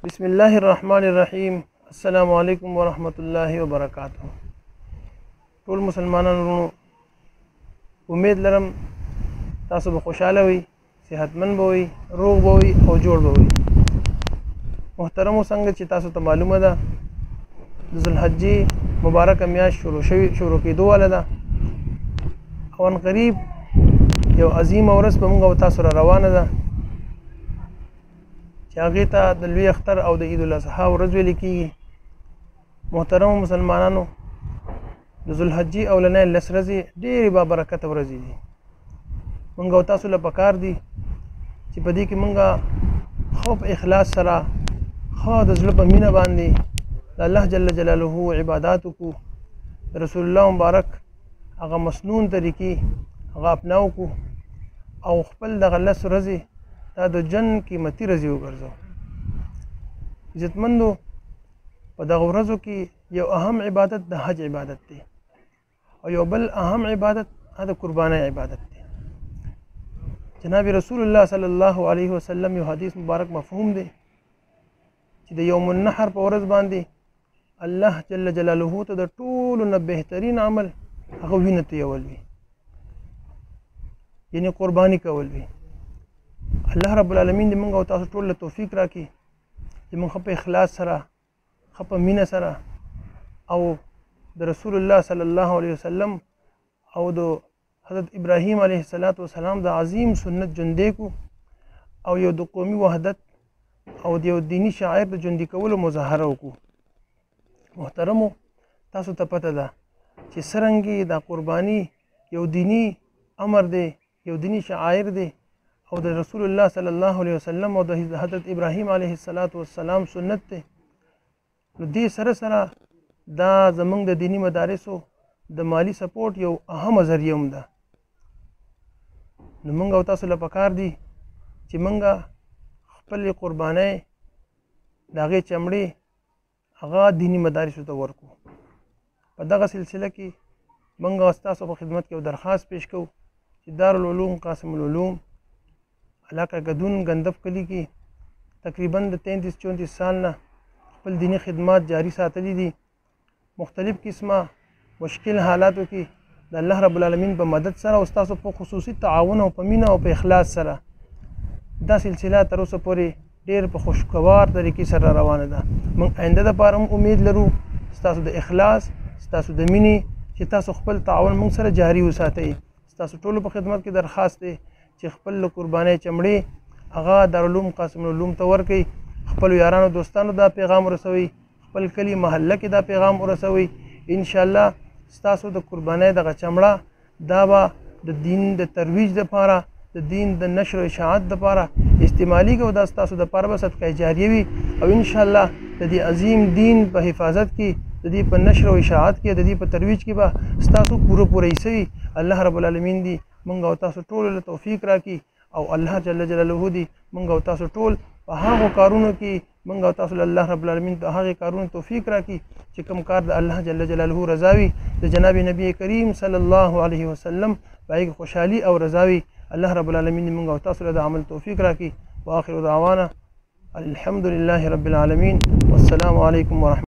بسم الله الرحمن الرحیم. السلام علیکم ورحمۃ اللہ وبرکاتہ. ټول مسلمانانو ورونو، امید لرم تاسو به خوشاله وي، صحتمند به وي، روغ به وي او جوړ به وي. محترمو، څنګه چې تاسو ته معلومه ده د ذوالحجې مبارکه میاشت شروع کېدو واله ده او ان قریب یو عظیمه ورځ به موږ او تاسو را روانه ده چې هغې ته د لوی اختر او د عید الاضحی ورځ ویل کېږي. محترمو مسلمانانو، د ذوالحجې اولنۍ 10 ورځې ډېرې بابرکته ورځې دي. موږ او تاسو له پکار دي چې په دې کې موږ ښه په اخلاص سره، ښه د زړه په مینه باندې د الله جل جلاله عبادات وکړو، د رسول الله مبارک هغه مسنون طریقې هغه اپناو کړو او خپل دغه 10 ورځې دا د جن قیمتي ورځې وګرځو. عزتمندو، په دغه ورځو کې یو اهم عبادت د حج عبادت دی او یو بل اهم عبادت د قربانۍ عبادت دی. جناب رسول الله صلی الله علیه وسلم یو حدیث مبارک مفهوم دی چې د یوم النحر په ورځ باندې الله جل جلاله ته د ټولو نه بهترین عمل هغه وینه تویول وي، یعنی قرباني کول وي. الله رب العالمین دې موږ او تاسو ټول له توفیق راکړي چې موږ په اخلاص سره، ښه په مینه سره او د رسول الله صلی الله علیه وسلم او د حضرت ابراهیم علیه السلام د عظیم سنت ژوندی کو او یو د قومي وحدت او د یو دینی شاعر د ژوندي کولو مظاهره وکړو. محترمو، تاسو ته پته ده چې څرنګه دا قرباني یو دینی امر دی، یو دینی شاعر دی او د رسول الله صلی الله علیه وسلم او د حضرت ابراهیم علیه السلام سنت دی. نو دې سره سره دا زمونږ د دینی مدارسو د مالی سپورټ یو اهم ذریعه هم ده. نو موږ او تاسو له پکار دي چې موږ خپل قربانۍ د هغې چمړې هغه دینی مدارسو ته ورکو. په دغه سلسله کې موږ ستاسو په خدمت کې یو درخواست پیش کوو چې دارالعلوم قاسم العلوم علاقه ګدون ګندف کلي کې تقریبا د 33-34 سال نه خپل دینی خدمات جاری ساتلي دي. مختلف قسمه مشکل حالاتو کې د الله رب العالمین په مدد سره او ستاسو په خصوصي تعاون او په مینه او په اخلاص سره دا سلسله تر اوسه پورې ډېر په خوشګوار طریقې سره روانه ده. موږ آینده دپاره هم امید لرو ستاسو د اخلاص، ستاسو د مینې چې تاسو خپل تعاون موږ سره جاری وساتئ. ستاسو ټولو په خدمت کې درخواست دی چې خپل له قربانۍ چمړې هغه دارالعلوم قاسم العلوم ته ورکوئ، خپلو یارانو دوستانو دا پیغام ورسوئ، خپل کلي محله کې دا پیغام ورسوئ. انشاءالله ستاسو د قربانۍ دغه چمړه دا به د دین د ترویج دپاره، د دین د نشر و اشاعت دپاره استعمالیږي او دا ستاسو دپاره به صدقه جاریه وي او انشاءالله د دې عظیم دین په حفاظت کې، د دې په نشر و اشاعت کې، د دې په ترویج کې به ستاسو پوره حصه وي. الله رب العالمین دې موږ او تاسو ټولو له توفیق راکړي او الله جل جلاله دې موږ او تاسو ټول په هغو کارونو کې موږ او تاسو له الله رب العالمین ته هغې کارونو توفیق راکړي چې کوم کار د الله جل جلاله رضا وي، د جناب نبی کریم صلی الله علیه وسلم په هغې خوشحالي او رضا وي. الله رب العالمین موږ او تاسو له د عمل توفیق راکړي. واخر دعوانا الحمد لله رب العالمین والسلام علیکم ورحمة